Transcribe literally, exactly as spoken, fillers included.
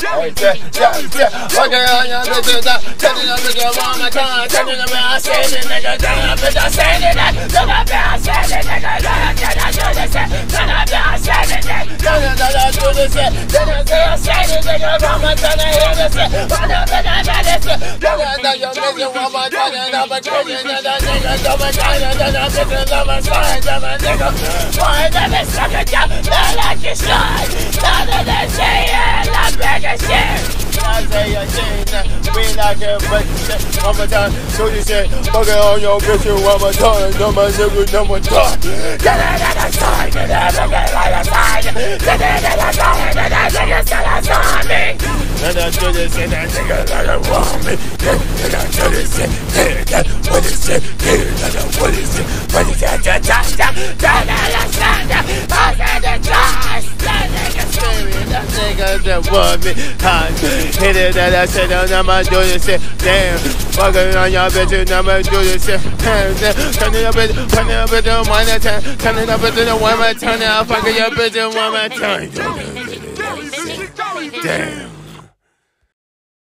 Hey, yeah, yeah, yeah. Fucking on your bitches, telling them nigga one more time, telling them I said it, nigga, telling them bitch I said it, telling them I said it, nigga, telling them I do this, telling them I said it, telling them I do this, telling them I said it, nigga, one more time, I hear this, one more time, I hear this, telling them you're missing one more time, and I'm a crazy, and that nigga, double time, and then I'm missing on my side, and my nigga, why did they suck it down, not like you should, not that they say it, I'm back and shit. Isaiah&Jeananna, we like it, but shit, one more time, so you say, fuck it on your bitch one more time, no more nigga, no more time. Get it at the side, get it at the side, get it at the side, get it at the side, get it at the side, and I do this and that nigga like I want me. And I do this and that, what is it, what is it, what is it, just, just, just, turn it aside, I said it just, that nigga screaming, that nigga that want me, hot. Hit it that I said, I'ma do this shit, damn. Fucking on your bitches, I'ma do this shit, damn. Turn it up, turn it up, turn it up, one more time. Turn it up, turn it one more time. Turn it up, fucking your bitch one more time. Damn.